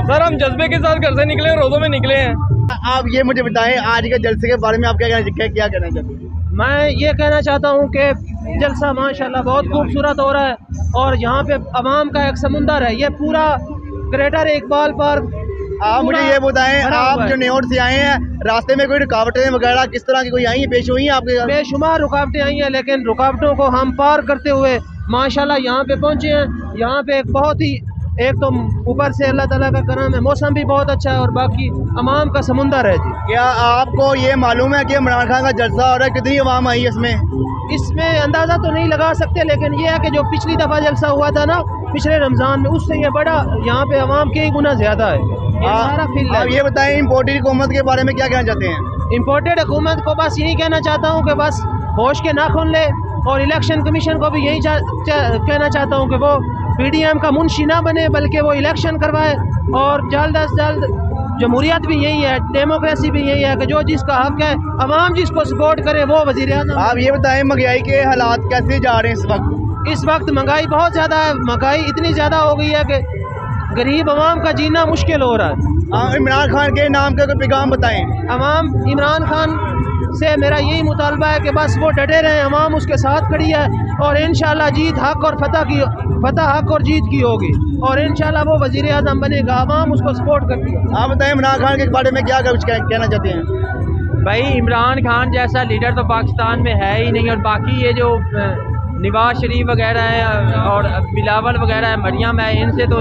Sir हम जज्बे के साथ घर से निकले, रोज़ों में निकले हैं। आप ये मुझे बताएं, आज के जलसे के बारे में आप क्या कहना चाहते हैं? मैं ये कहना चाहता हूँ कि जलसा माशाल्लाह बहुत खूबसूरत हो रहा है और यहाँ पे अवाम का एक समुंदर है। ये पूरा ग्रेटर इकबाल पार्क। आप मुझे ये बताएं, आप जो न्यूयॉर्क से आए हैं, रास्ते में कोई रुकावटें वगैरह किस तरह की कोई आई हैं, पेश हुई हैं आपके? बेशुमार रुकावटें आई हैं, लेकिन रुकावटों को हम पार करते हुए माशाल्लाह यहाँ पे पहुँचे हैं। यहाँ पे एक बहुत ही, एक तो ऊपर से अल्लाह ताला का करम है, मौसम भी बहुत अच्छा है और बाकी अवाम का समुंदर है जी। क्या आपको ये मालूम है कि इमरान खान का जलसा हो रहा है? कितनी अवाम आई है इसमें अंदाज़ा तो नहीं लगा सकते, लेकिन ये है कि जो पिछली दफ़ा जलसा हुआ था ना पिछले रमज़ान में, उससे ये बड़ा यहाँ पे अवाम कई गुना ज़्यादा है। सारा फील्ड है। आप ये बताएं, इम्पोर्टेड हुकूमत के बारे में क्या कहना चाहते हैं? इम्पोर्टेड हुकूमत को बस यही कहना चाहता हूँ कि बस होश के नाखून ले, और इलेक्शन कमीशन को भी यही कहना चाहता हूँ कि वो PDM का मुंशी ना बने, बल्कि वो इलेक्शन करवाए। और जल्द अज जल्द जमहूरियत भी यही है, डेमोक्रेसी भी यही है कि जो जिसका हक है, अवाम जिसको सपोर्ट करे वो वज़ीर आज़म। आप ये बताएं, महंगाई के हालात कैसे जा रहे हैं इस वक्त? इस वक्त महंगाई बहुत ज़्यादा है। महंगाई इतनी ज़्यादा हो गई है कि गरीब अवाम का जीना मुश्किल हो रहा है। इमरान खान के नाम का कोई पैगाम बताएं। अवाम इमरान खान से मेरा यही मुतालबा है कि बस वो डटे रहें, अवाम उसके साथ खड़ी है और इंशाल्लाह जीत हक और फतह हक और जीत की होगी और इंशाल्लाह वो वज़ीर आज़म बनेगा। अवाम उसको सपोर्ट करती है। आप बताएं, इमरान खान के बारे में क्या कहना चाहते हैं? भाई इमरान खान जैसा लीडर तो पाकिस्तान में है ही नहीं, और बाकी ये जो नवाज शरीफ वगैरह है और बिलावल वगैरह है, मरियम है, इनसे तो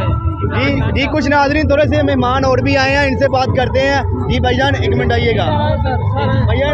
जी कुछ नाज़रीन थोड़े से मेहमान और भी आए हैं, इनसे बात करते हैं। जी भाईजान एक मिनट आइएगा। भैया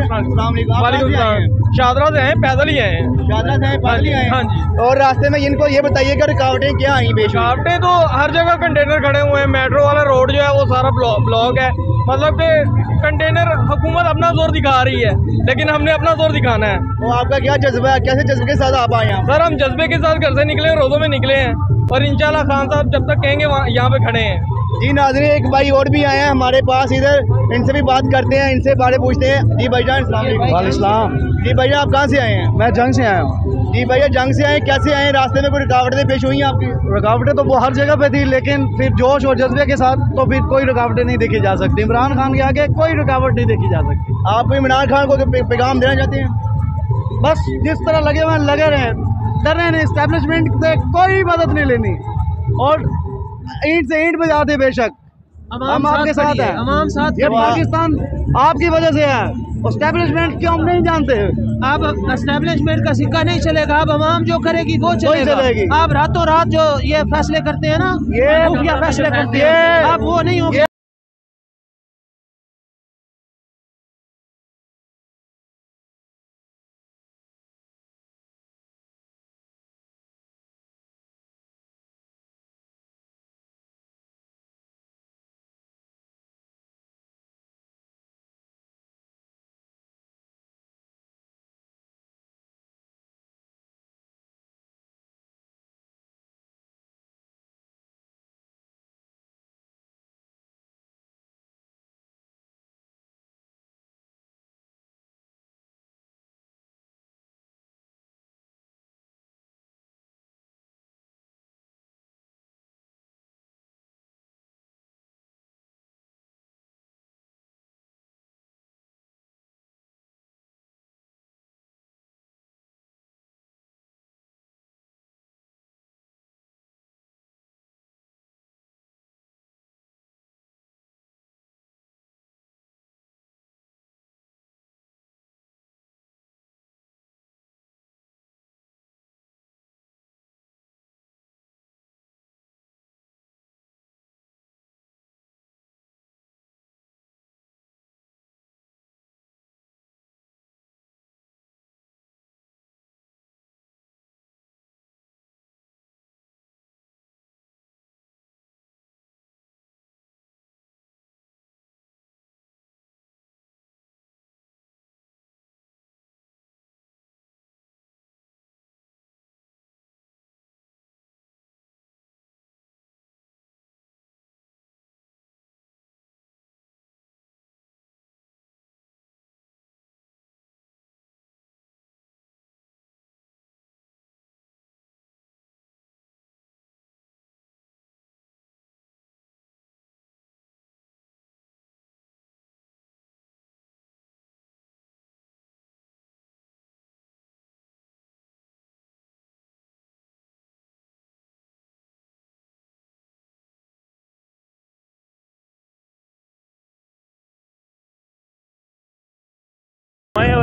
शादरा से हैं, पैदल ही आए हैं। शादरा से हैं, पैदल ही आए हैं। हाँ जी। और रास्ते में इनको ये बताइए कि रुकावटें क्या आई? रुकावटें तो हर जगह कंटेनर खड़े हुए हैं, मेट्रो वाला रोड जो है वो सारा ब्लॉक है। मतलब कि कंटेनर हुकूमत अपना जोर दिखा रही है, लेकिन हमने अपना जोर दिखाना है। तो आपका क्या जज्बा है, कैसे जज्बे के साथ आप आए हैं? सर हम जज्बे के साथ घर से निकले, रोज़ों में निकले हैं और इंशाल्लाह खान साहब जब तक कहेंगे यहाँ पे खड़े हैं। जी नाज़रीन, एक भाई और भी आए हैं हमारे पास इधर, इनसे भी बात करते हैं, इनसे बारे पूछते हैं। जी भाईजान वालेकुम। जी भैया आप कहाँ से आए हैं? मैं जंग से आया हूँ। जी भैया जंग से आए, कैसे आए? रास्ते में कोई रुकावटें पेश हुई हैं आपकी? रुकावटें तो वो हर जगह पे थी, लेकिन फिर जोश और जज्बे के साथ तो फिर कोई रुकावटें नहीं देखी जा सकती। इमरान खान के आगे कोई रुकावट नहीं देखी जा सकती। आप इमरान खान को पैगाम देना चाहते हैं? बस जिस तरह लगे हुए लगे रहे, डर रहे हैं, इस्टेब्लिशमेंट से कोई मदद नहीं लेनी और ईंट से ईंट बजाते, बेशक हम आपके साथ हैं। अवाम साथ ये पाकिस्तान आपकी वजह से है, एस्टेब्लिशमेंट क्यों हम नहीं जानते। अब एस्टेब्लिशमेंट का सिक्का नहीं चलेगा, अब अवाम जो करेगी वो चलेगी। आप रातों रात जो ये फैसले करते हैं ना, ये खुफिया फैसले करते हैं, अब वो नहीं होगा।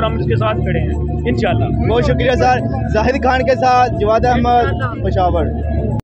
हम इसके साथ खड़े हैं इंशाल्लाह। बहुत शुक्रिया सर। जाहिद खान के साथ जवाद अहमद, पेशावर।